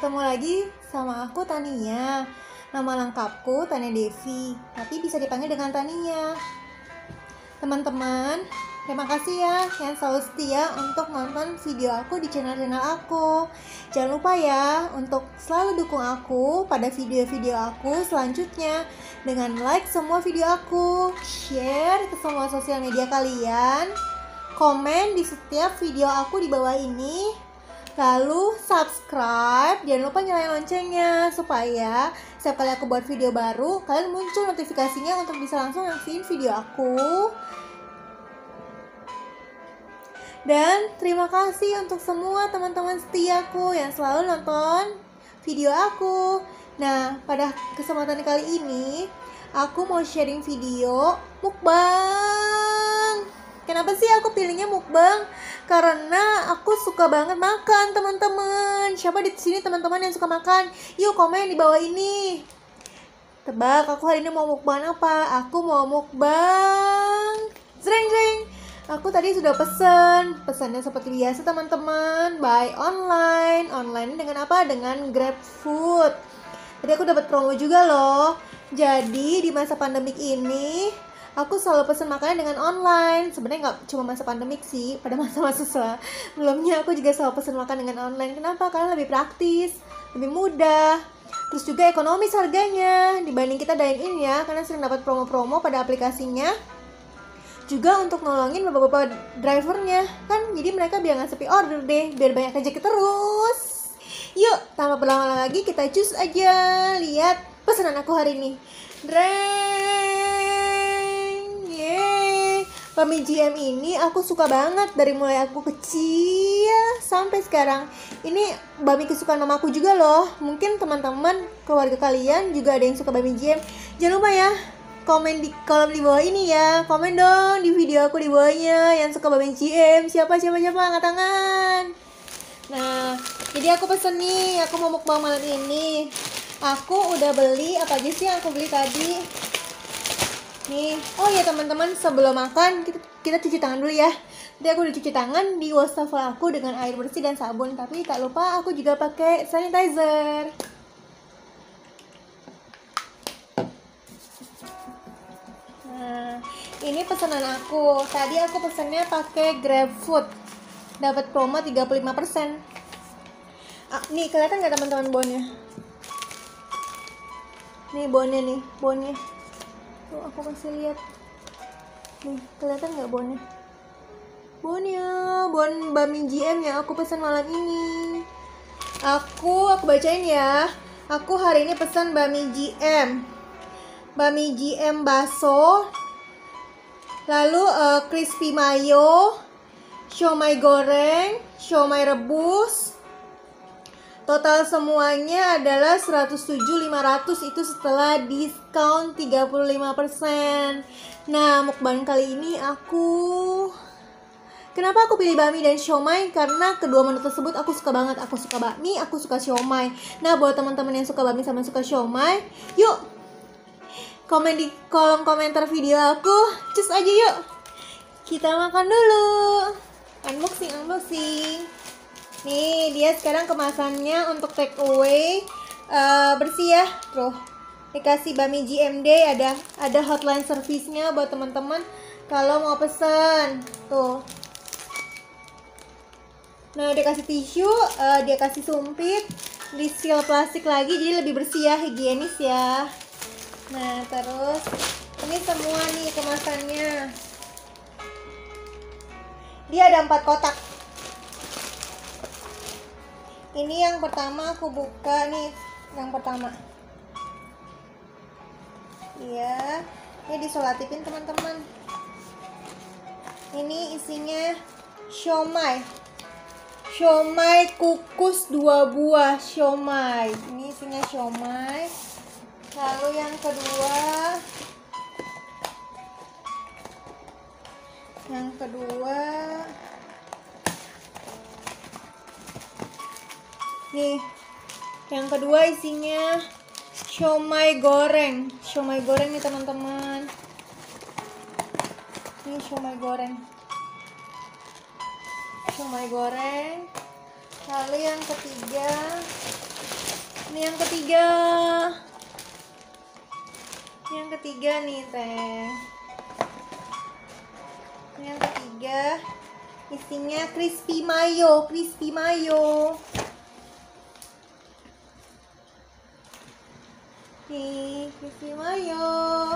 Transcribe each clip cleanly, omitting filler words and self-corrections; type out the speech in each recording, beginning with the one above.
Ketemu lagi sama aku Tania. Nama lengkapku Tania Devi, tapi bisa dipanggil dengan Tania. Teman-teman, terima kasih ya yang selalu setia untuk nonton video aku di channel-channel aku. Jangan lupa ya untuk selalu dukung aku pada video-video aku selanjutnya dengan like semua video aku, share ke semua sosial media kalian, komen di setiap video aku di bawah ini, lalu subscribe. Jangan lupa nyalain loncengnya supaya setiap kali aku buat video baru kalian muncul notifikasinya untuk bisa langsung nyaksiin video aku. Dan terima kasih untuk semua teman-teman setiaku yang selalu nonton video aku. Nah, pada kesempatan kali ini aku mau sharing video mukbang. Kenapa sih aku pilihnya mukbang? Karena aku suka banget makan, teman-teman. Siapa di sini teman-teman yang suka makan? Yuk komen di bawah ini. Tebak aku hari ini mau mukbang apa? Aku mau mukbang jreng. Aku tadi sudah pesannya seperti biasa teman-teman, buy online dengan apa? Dengan GrabFood. Tadi aku dapat promo juga loh. Jadi di masa pandemik ini aku selalu pesan makanan dengan online. Sebenarnya nggak cuma masa pandemik sih, pada masa-masa sebelumnya aku juga selalu pesan makan dengan online. Kenapa? Karena lebih praktis, lebih mudah, terus juga ekonomis harganya dibanding kita dine-in ya, karena sering dapat promo-promo pada aplikasinya. Juga untuk nolongin bapak-bapak drivernya kan, jadi mereka biar nggak sepi order deh, biar banyak rezeki terus. Yuk, tanpa berlama-lama lagi kita cus aja lihat pesanan aku hari ini. Dreng, yeay. Bami GM ini aku suka banget dari mulai aku kecil sampai sekarang. Ini bami kesukaan mamaku juga loh. Mungkin teman-teman keluarga kalian juga ada yang suka bami GM. Jangan lupa ya, komen di kolom di bawah ini ya. Komen dong di video aku di bawahnya yang suka bami GM. Siapa angkat tangan. Nah, jadi aku pesen nih, aku mau mukbang malam ini. Aku udah beli apa aja sih yang aku beli tadi. Nih, oh ya teman-teman, sebelum makan kita cuci tangan dulu ya. Jadi aku udah cuci tangan di wastafel aku dengan air bersih dan sabun. Tapi tak lupa aku juga pakai sanitizer. Nah, ini pesanan aku. Tadi aku pesannya pakai GrabFood. Dapat promo 35%. Nih, kelihatan nggak teman-teman bonnya? Nih bonnya. Tuh, aku kasih lihat. Nih, kelihatan nggak bonnya? Bon bami GM yang aku pesan malam ini. Aku bacain ya. Aku hari ini pesan bami GM. Bami GM bakso, lalu crispy mayo, siomay goreng, siomay rebus. Total semuanya adalah 107.500, itu setelah diskon 35%. Nah, mukbang kali ini kenapa aku pilih bami dan siomay? Karena kedua menu tersebut aku suka banget. Aku suka bakmi, aku suka siomay. Nah, buat teman-teman yang suka bami sama suka siomay, yuk komen di kolom komentar video aku. Cus aja yuk. Kita makan dulu. Unboxing. Nih, dia sekarang kemasannya untuk take away, bersih ya. Tuh, dikasih bami GMD, ada hotline service-nya buat teman-teman kalau mau pesen. Tuh. Nah, dia kasih tisu, dia kasih sumpit, di seal plastik lagi, jadi lebih bersih ya, higienis ya. Nah, terus ini semua nih kemasannya. Dia ada 4 kotak. Ini yang pertama aku buka nih, yang pertama. Iya, ini disolatifin teman-teman. Ini isinya siomay kukus 2 buah siomay. Ini isinya siomay. Lalu yang kedua nih, yang kedua isinya siomay goreng nih teman-teman. Ini siomay goreng. Lalu yang ketiga Ini yang ketiga. Yang ketiga nih teh. Yang ketiga isinya crispy mayo, nih crispy mayo.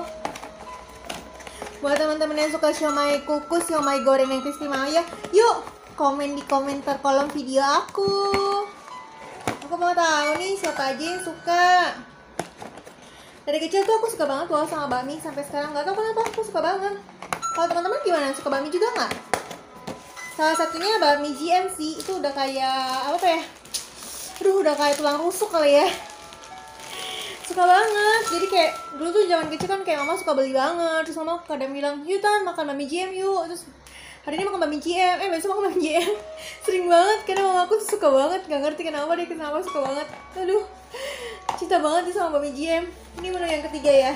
Buat teman-teman yang suka siomay kukus, siomay goreng yang crispy mayo, yuk komen di komentar kolom video aku. Aku mau tahu nih siapa aja yang suka. Dari kecil tuh aku suka banget loh sama bakmi, sampai sekarang nggak tahu kenapa aku suka banget. Kalau teman-teman gimana, suka bakmi juga nggak? Salah satunya bakmi GMC itu udah kayak apa ya? Aduh, udah kayak tulang rusuk kali ya. Suka banget. Jadi kayak dulu tuh zaman kecil kan kayak mama suka beli banget. Terus mama kadang bilang, "Yuk Tan, makan bakmi GM yuk." Terus hari ini makan bakmi GM, besok makan bakmi GM. Sering banget karena mama aku tuh suka banget. Gak ngerti kenapa suka banget. Aduh, cinta banget sih sama bakmi GM. Ini menu yang ketiga ya.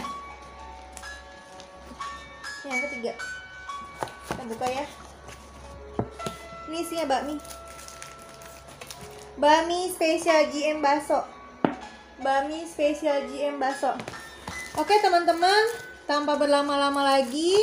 Yang ketiga. Kita buka ya. Ini isinya bakmi. Bakmi spesial GM Baso. Bakmi spesial GM Baso. Oke teman-teman, tanpa berlama-lama lagi,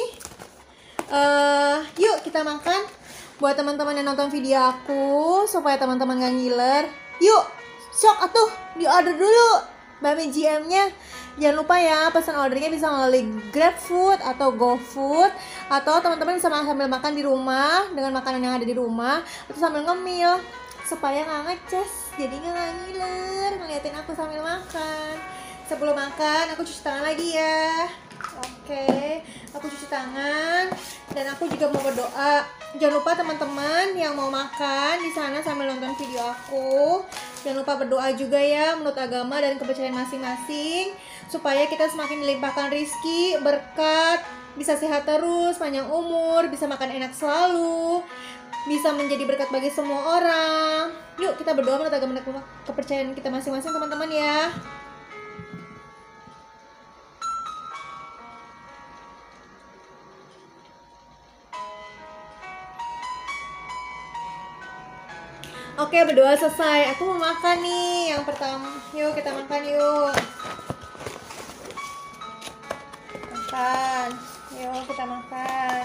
yuk kita makan. Buat teman-teman yang nonton video aku, supaya teman-teman gak ngiler, yuk sok atuh di order dulu bakmi GM-nya. Jangan lupa ya, pesan ordernya bisa melalui GrabFood atau GoFood, atau teman-teman bisa sambil makan di rumah dengan makanan yang ada di rumah, atau sambil ngemil supaya nggak ngeces, jadi nggak ngiler ngeliatin aku sambil makan. Sebelum makan aku cuci tangan lagi ya. Oke, aku cuci tangan dan aku juga mau berdoa. Jangan lupa teman-teman yang mau makan di sana sambil nonton video aku, jangan lupa berdoa juga ya menurut agama dan kepercayaan masing-masing, supaya kita semakin dilimpahkan rizki, berkat, bisa sehat terus, panjang umur, bisa makan enak selalu, bisa menjadi berkat bagi semua orang. Yuk kita berdoa menurut agama dan kepercayaan kita masing-masing teman-teman ya. Oke, berdoa selesai. Aku mau makan nih. Yang pertama, yuk kita makan yuk. Makan. Yuk kita makan.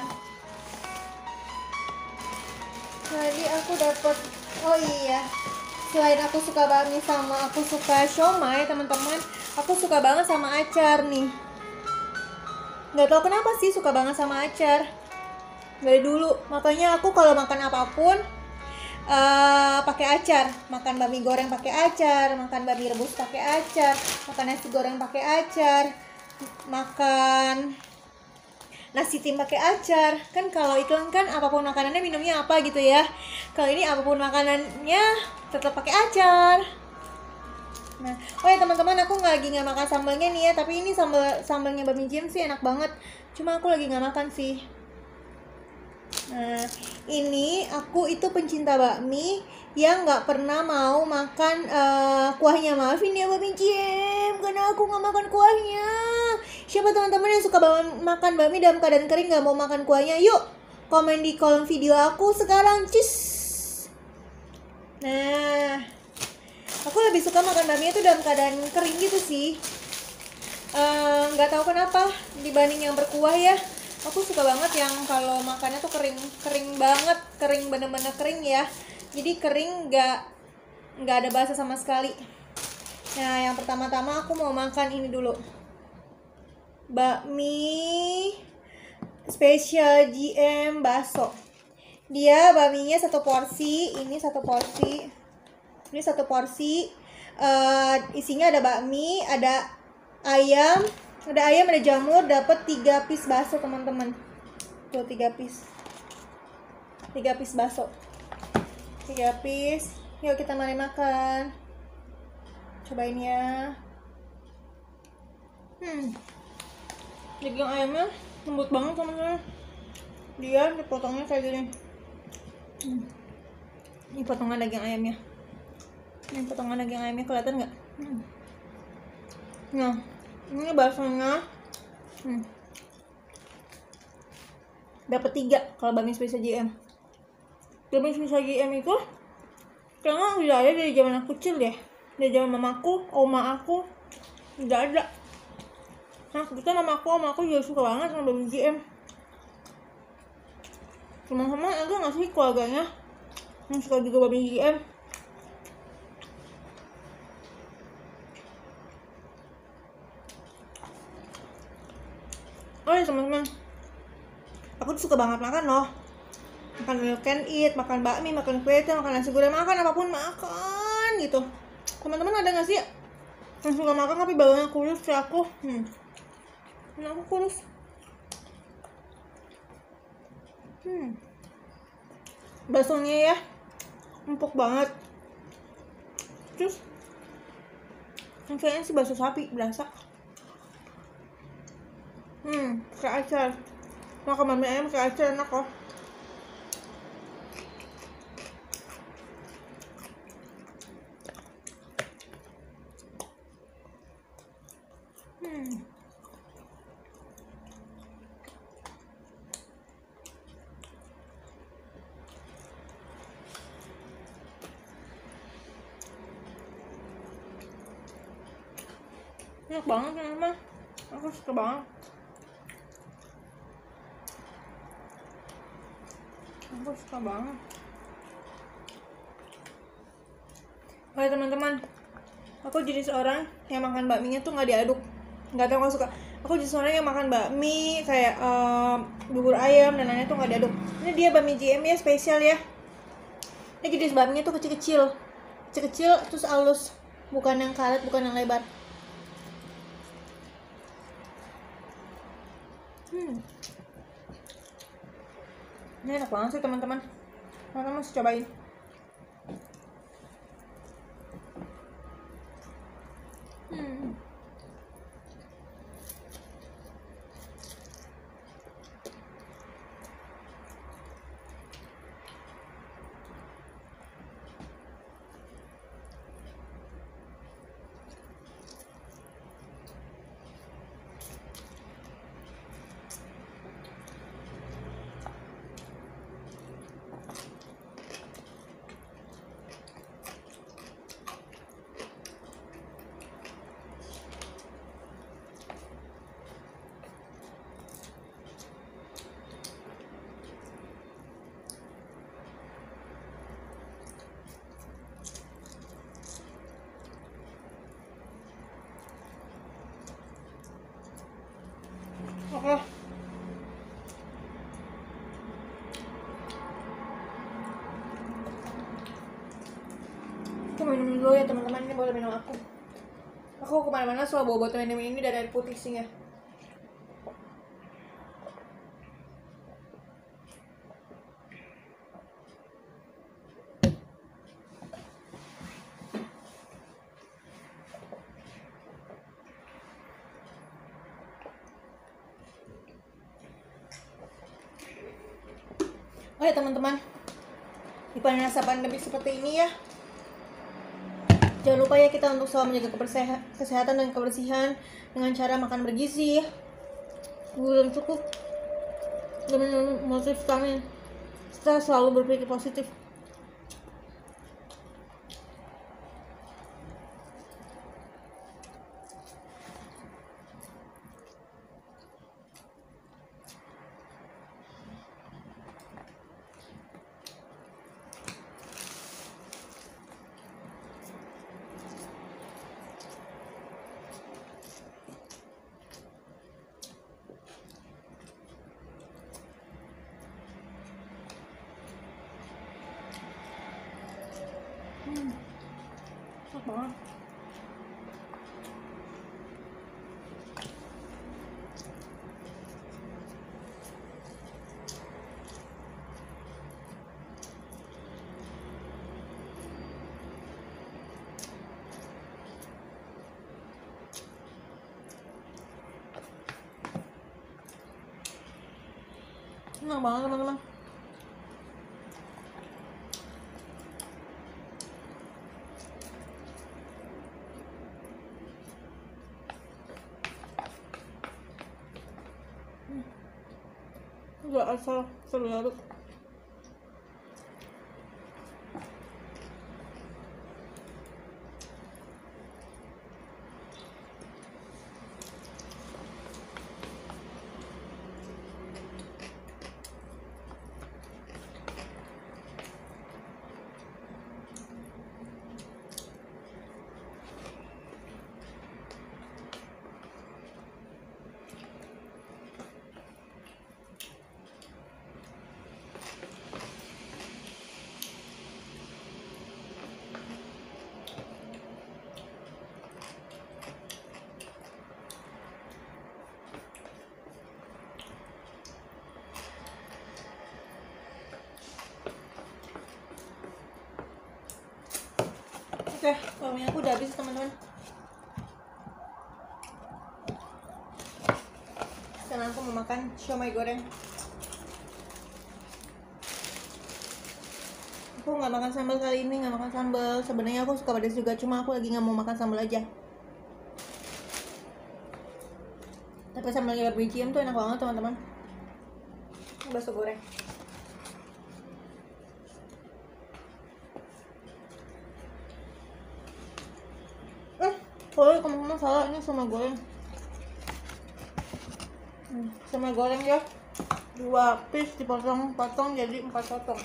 Tadi aku dapat, oh iya, selain aku suka bakmi sama aku suka siomay teman-teman, aku suka banget sama acar nih. Nggak tahu kenapa sih suka banget sama acar. Dari dulu, makanya aku kalau makan apapun pakai acar. Makan bakmi goreng pakai acar, makan bakmi rebus pakai acar, makan nasi goreng pakai acar, makan nasi tim pakai acar. Kan kalau iklan kan apapun makanannya minumnya apa gitu ya. Kalau ini apapun makanannya tetap pakai acar. Nah, oh ya teman-teman, aku lagi nggak makan sambalnya nih ya, tapi ini sambalnya bakmi GM sih enak banget. Cuma aku lagi nggak makan sih. Nah, ini aku itu pencinta bakmi yang nggak pernah mau makan kuahnya. Maafin ya bakmi GM, karena aku nggak makan kuahnya. Siapa teman-teman yang suka makan bakmi dalam keadaan kering nggak mau makan kuahnya? Yuk komen di kolom video aku sekarang, cus. Nah, aku lebih suka makan bakmi itu dalam keadaan kering gitu sih. Nggak tahu kenapa dibanding yang berkuah ya. Aku suka banget yang kalau makannya tuh kering banget, kering bener-bener kering ya. Jadi kering nggak ada basa sama sekali. Nah, yang pertama-tama aku mau makan ini dulu. Bakmi spesial GM Baso. Dia bakminya satu porsi, ini satu porsi. Ini satu porsi. Isinya ada bakmi, ada ayam, ada jamur, dapat 3 piece bakso teman-teman. Tuh 3 piece. 3 piece bakso. 3 piece. Yuk kita mari makan. Cobain ya. Daging ayamnya lembut banget teman-teman. Dia dipotongnya kayak gini. Ini potongan daging ayamnya. Ini potongan daging ayamnya kelihatan nggak? Nah, ini baksonya dapat 3 kalau bakmi spesial GM. Bakmi spesial GM itu kayaknya udah ada dari zaman aku kecil deh. Dari zaman mamaku, oma aku nggak ada. Nah kebetulan mamaku, oma aku juga suka banget sama babi GM. Teman-teman ada nggak sih keluarganya yang suka juga babi GM? Oh ya teman-teman, aku tuh suka banget makan loh. Makan milk and eat, makan bakmi, makan kue, makan nasi goreng, makan apapun makan gitu. Teman-teman ada nggak sih yang suka makan tapi badannya kurus kayak aku? Nah, aku kurus. Baksonya ya empuk banget. Terus yang kayaknya sih bakso sapi berasa. Kayak acar. Makan mami ayam kayak acar enak loh. Enak banget teman-teman, aku suka banget. Oke teman-teman, aku jadi seorang yang makan bakminya tuh nggak diaduk, nggak tahu nggak suka. Aku jadi seorang yang makan bakmi kayak bubur ayam dan lainnya tuh nggak diaduk. Ini dia bakmi GM ya, spesial ya. Ini jadi bakminya tuh kecil-kecil terus halus, bukan yang karet, bukan yang lebar. Ini enak banget sih teman-teman. Teman-teman harus cobain. Oke. Aku minum dulu ya teman-teman, ini botol minum aku. Aku kemana-mana selalu bawa botol minum ini dan air putih sih ya. Oke teman-teman, di masa pandemi seperti ini ya, jangan lupa ya kita untuk selalu menjaga kesehatan dan kebersihan dengan cara makan bergizi, yang cukup, dan minum multivitamin. Kita selalu berpikir positif. Enak banget. Enak banget teman-teman. Gak asal selarut. Oke, bawangnya aku udah habis teman-teman. Sekarang aku mau makan siomay goreng. Aku nggak makan sambal kali ini, nggak makan sambal. Sebenarnya aku suka pedas juga, cuma aku lagi nggak mau makan sambal aja. Tapi sambalnya berbiji tuh enak banget teman-teman. Bakso goreng. Oh, kamu salah, ini sama goreng. Sama goreng ya. 2 piece dipotong-potong jadi 4 potong.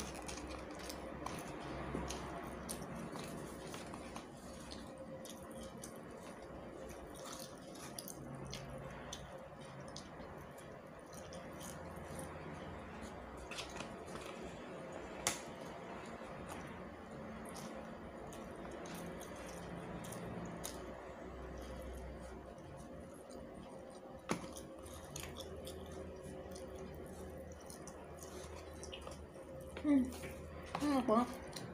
Enak banget.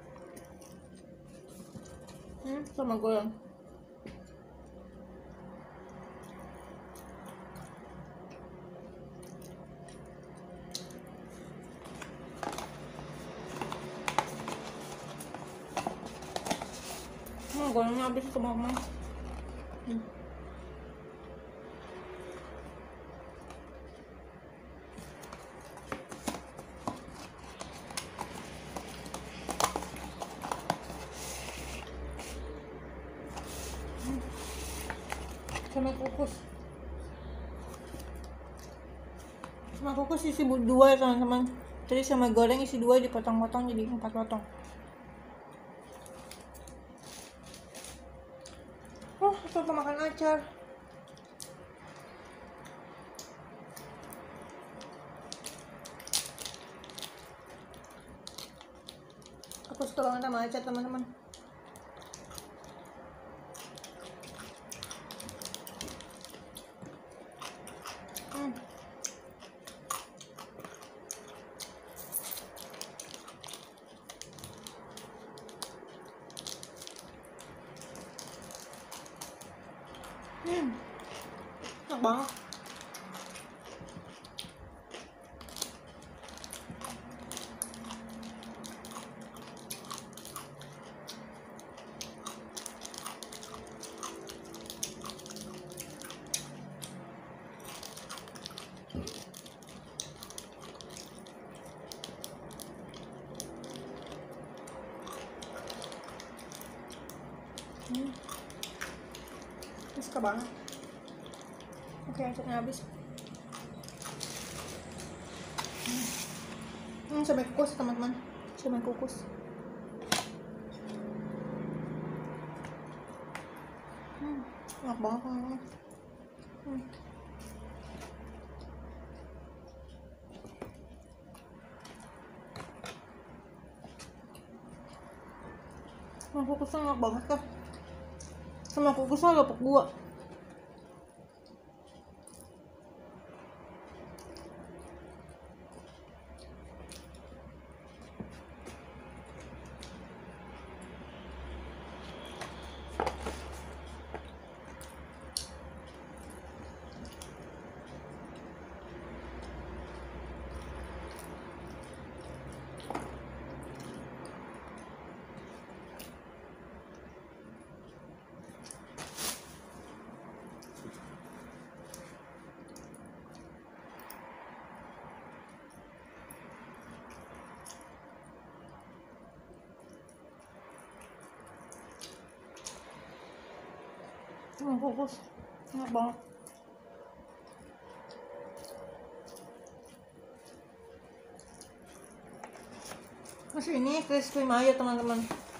Sama goreng. Gorengnya habis teman-teman. Sama kukus isi 2 ya teman-teman. Jadi sama goreng isi 2 dipotong-potong jadi 4 potong. Aku makan acar. Aku suka banget sama acar teman-teman. Enak banget. Suka banget. Oke, acarnya habis. Sampai kukus teman-teman, sampai kukus. Enak banget teman-teman. Kukusnya enak banget kan. Sama kukusnya lepek 2. Kukus enak banget. Terus ini crispy mayo teman-teman.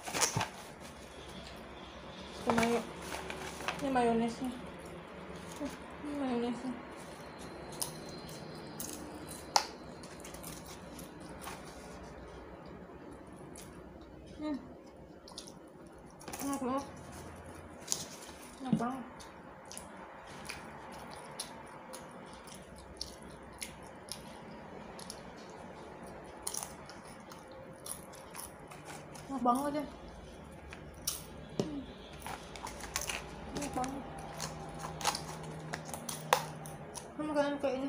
Mayo. Ini mayonesnya. Ini mayonesnya. Enak banget. Enak banget. Enak banget ya. kayaknya.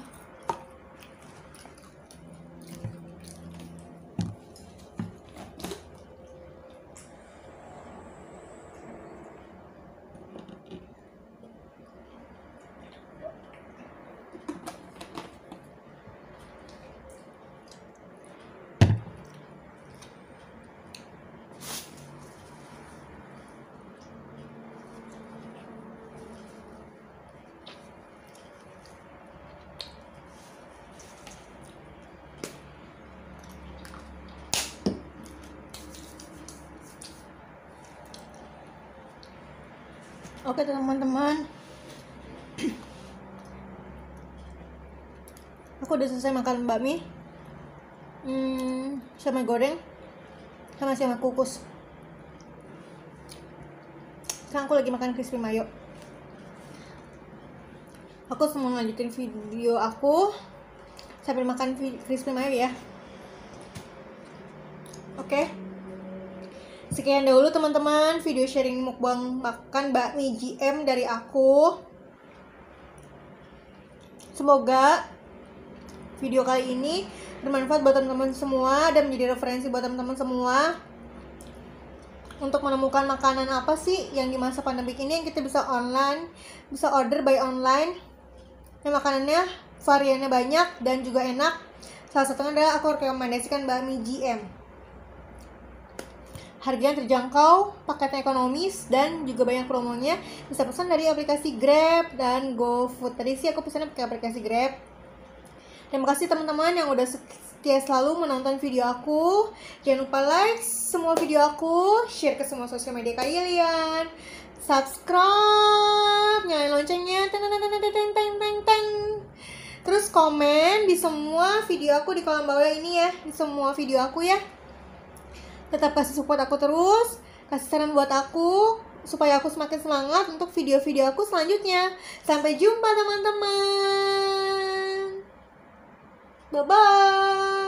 Oke teman-teman, aku udah selesai makan bakmi, sama goreng, sama kukus. Sekarang aku lagi makan crispy mayo. Aku mau lanjutin video aku sambil makan crispy mayo ya. Oke. Sekian dahulu teman-teman video sharing mukbang makan bakmi GM dari aku. Semoga video kali ini bermanfaat buat teman-teman semua dan menjadi referensi buat teman-teman semua untuk menemukan makanan apa sih yang di masa pandemi ini yang kita bisa online, bisa order by online. Yang makanannya variannya banyak dan juga enak. Salah satunya adalah aku rekomendasikan bakmi GM. Harganya terjangkau, paketnya ekonomis, dan juga banyak promonya. Bisa pesan dari aplikasi Grab dan GoFood. Tadi sih aku pesannya pakai aplikasi Grab. Terima kasih teman-teman yang udah setia selalu menonton video aku. Jangan lupa like semua video aku, share ke semua sosial media kalian, subscribe, nyalain loncengnya, terus komen di semua video aku di kolom bawah ini ya, di semua video aku ya. Tetap kasih support aku terus, kasih saran buat aku supaya aku semakin semangat untuk video-video aku selanjutnya. Sampai jumpa teman-teman. Bye-bye.